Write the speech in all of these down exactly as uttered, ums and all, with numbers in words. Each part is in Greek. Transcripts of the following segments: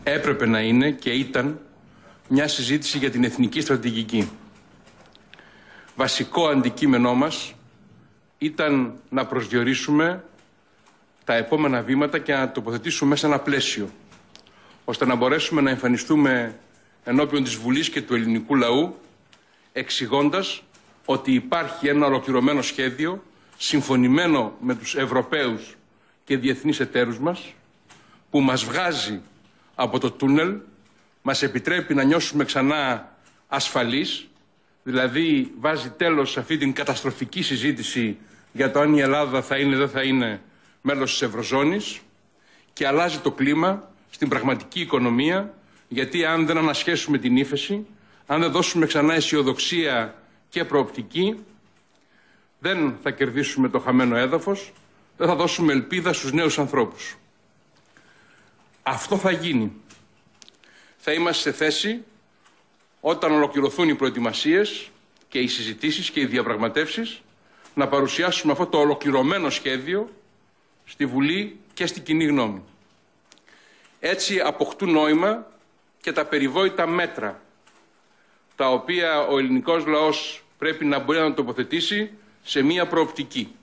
έπρεπε να είναι και ήταν μια συζήτηση για την εθνική στρατηγική. Βασικό αντικείμενό μας ήταν να προσδιορίσουμε τα επόμενα βήματα και να τοποθετήσουμε μέσα ένα πλαίσιο, ώστε να μπορέσουμε να εμφανιστούμε ενώπιον της Βουλής και του ελληνικού λαού, εξηγώντας ότι υπάρχει ένα ολοκληρωμένο σχέδιο, συμφωνημένο με τους Ευρωπαίους και διεθνείς εταίρους μας, που μας βγάζει από το τούνελ, μας επιτρέπει να νιώσουμε ξανά ασφαλείς, δηλαδή βάζει τέλος σε αυτή την καταστροφική συζήτηση για το αν η Ελλάδα θα είναι ή δεν θα είναι μέλος της Ευρωζώνης, και αλλάζει το κλίμα στην πραγματική οικονομία, γιατί αν δεν ανασχέσουμε την ύφεση, αν δεν δώσουμε ξανά αισιοδοξία και προοπτική, δεν θα κερδίσουμε το χαμένο έδαφος, δεν θα δώσουμε ελπίδα στους νέους ανθρώπους. Αυτό θα γίνει. Θα είμαστε σε θέση, όταν ολοκληρωθούν οι προετοιμασίες και οι συζητήσεις και οι διαπραγματεύσεις, να παρουσιάσουμε αυτό το ολοκληρωμένο σχέδιο στη Βουλή και στην κοινή γνώμη. Έτσι αποκτούν νόημα και τα περιβόητα μέτρα, τα οποία ο ελληνικός λαός πρέπει να μπορεί να τοποθετήσει σε μία προοπτική.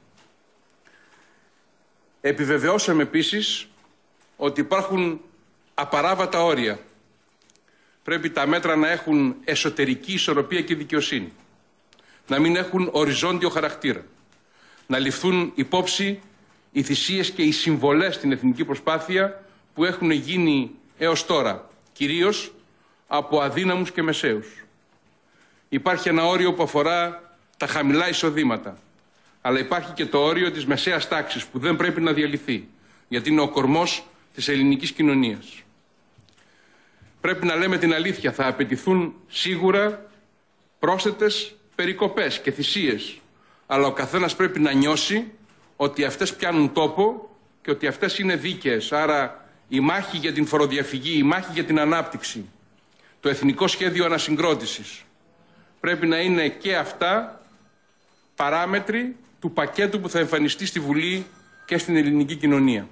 Επιβεβαιώσαμε επίσης ότι υπάρχουν απαράβατα όρια. Πρέπει τα μέτρα να έχουν εσωτερική ισορροπία και δικαιοσύνη, να μην έχουν οριζόντιο χαρακτήρα, να ληφθούν υπόψη οι θυσίες και οι συμβολές στην εθνική προσπάθεια που έχουν γίνει έως τώρα, κυρίως από αδύναμους και μεσαίους. Υπάρχει ένα όριο που αφορά τα χαμηλά εισοδήματα, αλλά υπάρχει και το όριο της μεσαίας τάξης που δεν πρέπει να διαλυθεί, γιατί είναι ο κορμός της ελληνικής κοινωνίας. Πρέπει να λέμε την αλήθεια, θα απαιτηθούν σίγουρα πρόσθετες περικοπές και θυσίες, αλλά ο καθένας πρέπει να νιώσει ότι αυτές πιάνουν τόπο και ότι αυτές είναι δίκαιες. Άρα η μάχη για την φοροδιαφυγή, η μάχη για την ανάπτυξη, το εθνικό σχέδιο ανασυγκρότησης, πρέπει να είναι και αυτά παράμετροι του πακέτου που θα εμφανιστεί στη Βουλή και στην ελληνική κοινωνία.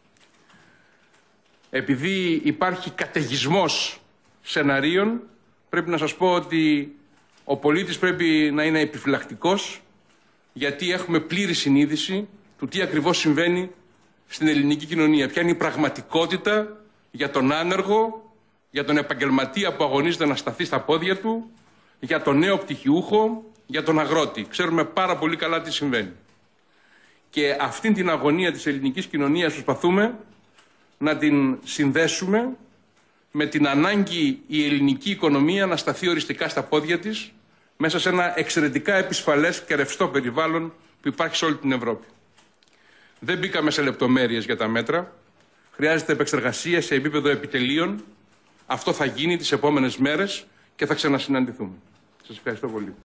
Επειδή υπάρχει καταιγισμός σεναρίων, πρέπει να σας πω ότι ο πολίτης πρέπει να είναι επιφυλακτικός, γιατί έχουμε πλήρη συνείδηση του τι ακριβώς συμβαίνει στην ελληνική κοινωνία. Ποια είναι η πραγματικότητα για τον άνεργο, για τον επαγγελματία που αγωνίζεται να σταθεί στα πόδια του, για τον νέο πτυχιούχο, για τον αγρότη. Ξέρουμε πάρα πολύ καλά τι συμβαίνει. Και αυτήν την αγωνία της ελληνικής κοινωνίας προσπαθούμε να την συνδέσουμε με την ανάγκη η ελληνική οικονομία να σταθεί οριστικά στα πόδια της μέσα σε ένα εξαιρετικά επισφαλές και ρευστό περιβάλλον που υπάρχει σε όλη την Ευρώπη. Δεν μπήκαμε σε λεπτομέρειες για τα μέτρα. Χρειάζεται επεξεργασία σε επίπεδο επιτελείων. Αυτό θα γίνει τις επόμενες μέρες και θα ξανασυναντηθούμε. Σας ευχαριστώ πολύ.